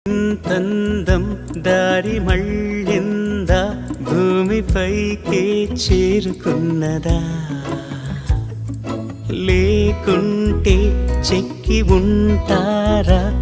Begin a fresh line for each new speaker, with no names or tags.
ఇంతందం దారి మళ్ళిందా భూమిపైకే చేరుకున్నదా లేకుంటే చెక్కి ఉంటారా